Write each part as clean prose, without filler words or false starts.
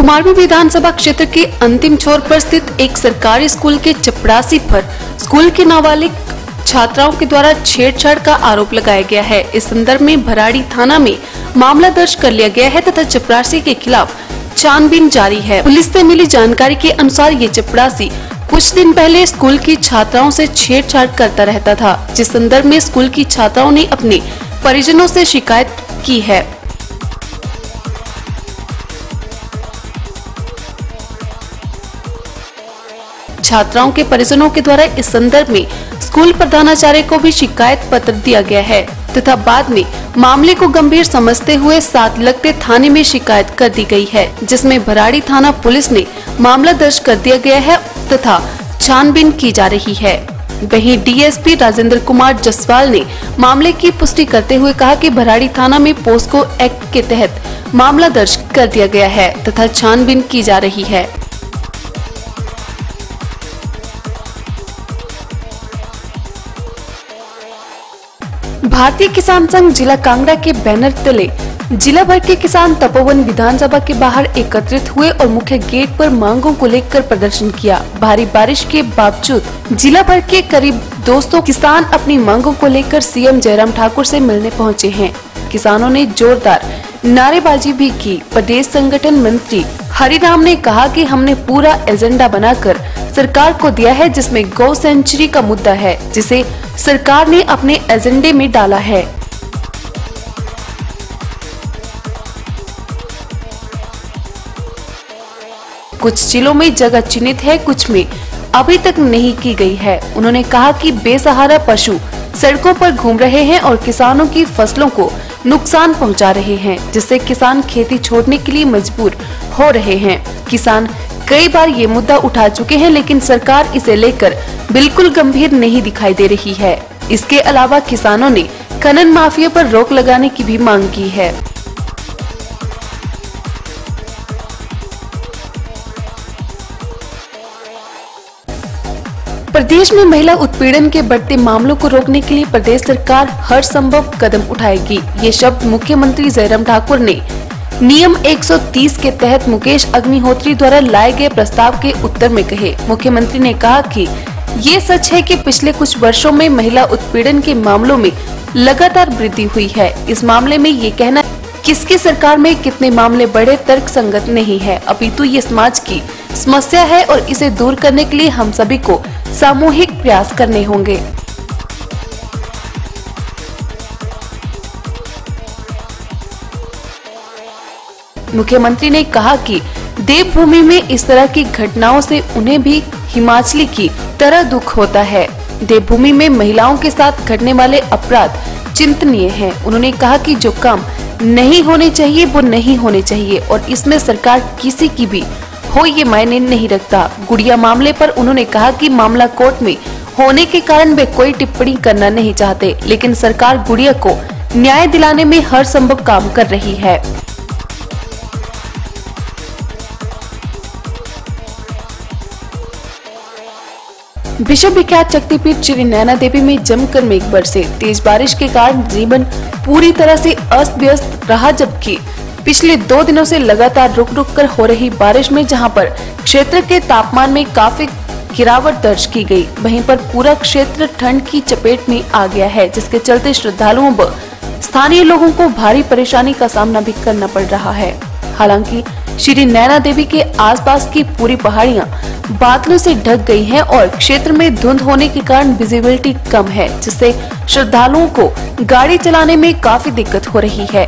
कुमारवी विधानसभा क्षेत्र के अंतिम छोर पर स्थित एक सरकारी स्कूल के चपरासी पर स्कूल के नाबालिग छात्राओं के द्वारा छेड़छाड़ का आरोप लगाया गया है। इस संदर्भ में भराड़ी थाना में मामला दर्ज कर लिया गया है तथा चपरासी के खिलाफ छानबीन जारी है। पुलिस से मिली जानकारी के अनुसार ये चपरासी कुछ दिन पहले स्कूल की छात्राओं से छेड़छाड़ करता रहता था, जिस संदर्भ में स्कूल की छात्राओं ने अपने परिजनों से शिकायत की है। छात्राओं के परिजनों के द्वारा इस संदर्भ में स्कूल प्रधानाचार्य को भी शिकायत पत्र दिया गया है तथा बाद में मामले को गंभीर समझते हुए साथ लगते थाने में शिकायत कर दी गई है, जिसमें भराड़ी थाना पुलिस ने मामला दर्ज कर दिया गया है तथा छानबीन की जा रही है। वहीं डीएसपी राजेंद्र कुमार जसवाल ने मामले की पुष्टि करते हुए कहा कि भराड़ी थाना में पोस्को एक्ट के तहत मामला दर्ज कर दिया गया है तथा छानबीन की जा रही है। भारतीय किसान संघ जिला कांगड़ा के बैनर तले जिला भर के किसान तपोवन विधानसभा के बाहर एकत्रित हुए और मुख्य गेट पर मांगों को लेकर प्रदर्शन किया। भारी बारिश के बावजूद जिला भर के करीब 200 किसान अपनी मांगों को लेकर सीएम जयराम ठाकुर से मिलने पहुंचे हैं। किसानों ने जोरदार नारेबाजी भी की। प्रदेश संगठन मंत्री हरिराम ने कहा कि हमने पूरा एजेंडा बनाकर सरकार को दिया है, जिसमें गौ सेंचुरी का मुद्दा है, जिसे सरकार ने अपने एजेंडे में डाला है। कुछ जिलों में जगह चिन्हित है, कुछ में अभी तक नहीं की गई है। उन्होंने कहा कि बेसहारा पशु सड़कों पर घूम रहे हैं और किसानों की फसलों को नुकसान पहुंचा रहे हैं, जिससे किसान खेती छोड़ने के लिए मजबूर हो रहे हैं। किसान कई बार ये मुद्दा उठा चुके हैं, लेकिन सरकार इसे लेकर बिल्कुल गंभीर नहीं दिखाई दे रही है। इसके अलावा किसानों ने खनन माफिया पर रोक लगाने की भी मांग की है। प्रदेश में महिला उत्पीड़न के बढ़ते मामलों को रोकने के लिए प्रदेश सरकार हर संभव कदम उठाएगी। ये शब्द मुख्यमंत्री जयराम ठाकुर ने नियम 130 के तहत मुकेश अग्निहोत्री द्वारा लाए गए प्रस्ताव के उत्तर में कहे। मुख्यमंत्री ने कहा कि ये सच है कि पिछले कुछ वर्षों में महिला उत्पीड़न के मामलों में लगातार वृद्धि हुई है। इस मामले में ये कहना किसकी सरकार में कितने मामले बढ़े तर्क संगत नहीं है, अपितु ये समाज की समस्या है और इसे दूर करने के लिए हम सभी को सामूहिक प्रयास करने होंगे। मुख्यमंत्री ने कहा कि देवभूमि में इस तरह की घटनाओं से उन्हें भी हिमाचली की तरह दुख होता है। देवभूमि में महिलाओं के साथ घटने वाले अपराध चिंतनीय हैं। उन्होंने कहा कि जो काम नहीं होने चाहिए वो नहीं होने चाहिए और इसमें सरकार किसी की भी हो ये मायने नहीं रखता। गुड़िया मामले पर उन्होंने कहा कि मामला कोर्ट में होने के कारण वे कोई टिप्पणी करना नहीं चाहते, लेकिन सरकार गुड़िया को न्याय दिलाने में हर संभव काम कर रही है। विश्व विख्यात शक्तिपीठ श्री नैना देवी में जमकर मेघ बरसे। तेज बारिश के कारण जीवन पूरी तरह से अस्त व्यस्त रहा, जबकि पिछले 2 दिनों से लगातार रुक रुक कर हो रही बारिश में जहां पर क्षेत्र के तापमान में काफी गिरावट दर्ज की गई, वहीं पर पूरा क्षेत्र ठंड की चपेट में आ गया है, जिसके चलते श्रद्धालुओं व स्थानीय लोगों को भारी परेशानी का सामना भी करना पड़ रहा है। हालांकि श्री नैना देवी के आसपास की पूरी पहाड़ियां बादलों से ढक गई हैं और क्षेत्र में धुंध होने के कारण विजिबिलिटी कम है, जिससे श्रद्धालुओं को गाड़ी चलाने में काफी दिक्कत हो रही है।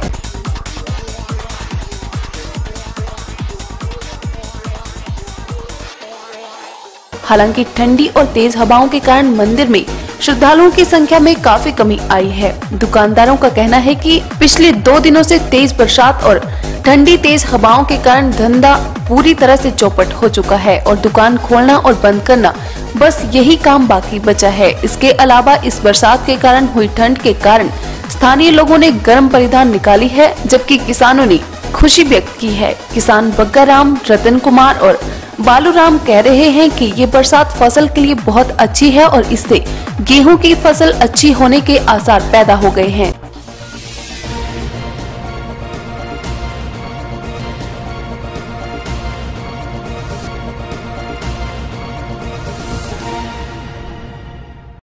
हालांकि ठंडी और तेज हवाओं के कारण मंदिर में श्रद्धालुओं की संख्या में काफी कमी आई है। दुकानदारों का कहना है कि पिछले 2 दिनों से तेज बरसात और ठंडी तेज हवाओं के कारण धंधा पूरी तरह से चौपट हो चुका है और दुकान खोलना और बंद करना बस यही काम बाकी बचा है। इसके अलावा इस बरसात के कारण हुई ठंड के कारण स्थानीय लोगों ने गर्म परिधान निकाली है, जबकि किसानों ने खुशी व्यक्त की है। किसान बग्गाराम, रतन कुमार और बालूराम कह रहे हैं कि ये बरसात फसल के लिए बहुत अच्छी है और इससे गेहूं की फसल अच्छी होने के आसार पैदा हो गए हैं।